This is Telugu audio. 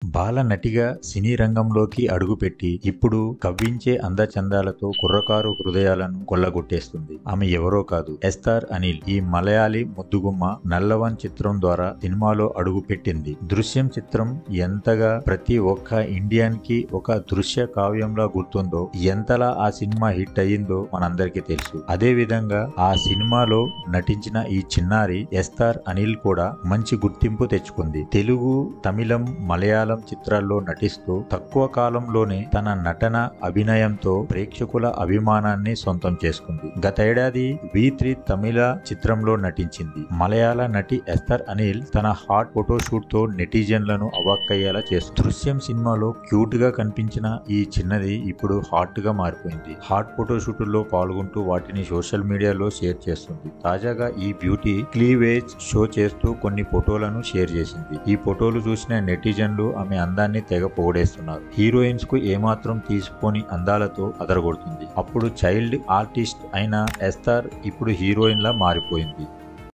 బాల నటిగా సినీ రంగంలోకి అడుగుపెట్టి ఇప్పుడు కవ్వించే అందచందాలతో కుర్రకారు హృదయాలను కొల్లగొట్టేస్తుంది. ఆమె ఎవరో కాదు, ఎస్తార్ అనిల్. ఈ మలయాళీ ముద్దుగుమ్మ నల్లవన్ చిత్రం ద్వారా సినిమాలో అడుగుపెట్టింది. దృశ్యం చిత్రం ఎంతగా ప్రతి ఒక్క ఇండియన్ కి ఒక దృశ్య కావ్యంలా గుర్తుందో, ఎంతలా ఆ సినిమా హిట్ అయ్యిందో మనందరికీ తెలుసు. అదే విధంగా ఆ సినిమాలో నటించిన ఈ చిన్నారి ఎస్తార్ అనిల్ కూడా మంచి గుర్తింపు తెచ్చుకుంది. తెలుగు, తమిళం, మలయాళం చిత్రాల్లో నటిస్తూ తక్కువ కాలంలోనే తన నటన, అభినయంతో ప్రేక్షకుల అభిమానాన్ని సొంతం చేసుకుంది. గతేడాది V3 తమిళ చిత్రంలో నటించింది. మలయాళ నటి ఎస్తార్ అనిల్ తన హాట్ ఫోటోషూట్ తో నెటిజన్లను అవాక్కయ్యేలా చేస్తుంది. దృశ్యం సినిమాలో క్యూట్ గా కనిపించిన ఈ చిన్నది ఇప్పుడు హాట్ గా మారిపోయింది. హాట్ ఫోటోషూట్లో పాల్గొంటూ వాటిని సోషల్ మీడియాలో షేర్ చేస్తుంది. తాజాగా ఈ బ్యూటీ క్లీవేజ్ షో చేస్తూ కొన్ని ఫోటోలను షేర్ చేసింది. ఈ ఫోటోలు చూసిన నెటిజన్లు ఆమె అందాన్ని తెగ పొగిడేస్తున్నారు. హీరోయిన్స్ కు ఏమాత్రం తీసిపోని అందాలతో అదరగొడుతుంది. అప్పుడు చైల్డ్ ఆర్టిస్ట్ అయిన ఎస్తార్ ఇప్పుడు హీరోయిన్ లా మారిపోయింది.